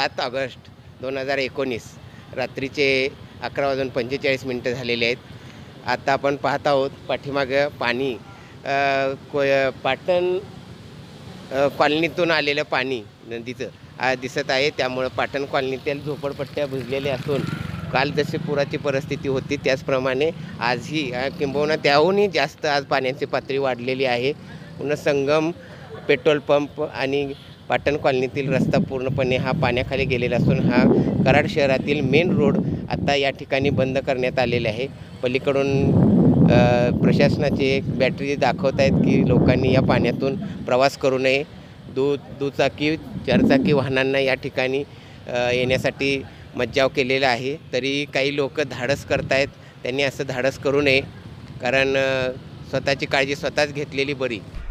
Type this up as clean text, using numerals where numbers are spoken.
7 August 2019 रात्रीचे 11:45 झालेले आहेत. आता आपण पाहत आहोत पाठीमागं पाणी पाटण कॉलनीतून आलेलं पाणी नदीचं दिसत आहे. त्यामुळं पाटण कॉलनीतील झोपडपट्ट्या भिजलेल्या असून काल जशी पुराची परिस्थिती होती त्याचप्रमाणे आजही किंबहुना त्याहूनही जास्त आज पाण्याची पातळी वाढलेली आहे. पुन्हा संगम पेट्रोल पंप आणि पाटण कॉलनीतील रस्ता पूर्णपणे हा पाण्याखाली गेलेला असून हा कराड शहरातील मेन रोड आता या ठिकाणी बंद करण्यात आलेले आहे. पलीकडून प्रशासनाची एक बॅटरी दाखवत आहेत की लोकांनी या पाण्यातून प्रवास करू नये. दुचाकी चारचाकी वाहनांना या ठिकाणी येण्यासाठी मज्जाव केलेला आहे. तरी काही लोक धाडस करत आहेत. त्यांनी असं धाडस करू नये, कारण स्वतःची काळजी स्वतःच घेतलेली बरी.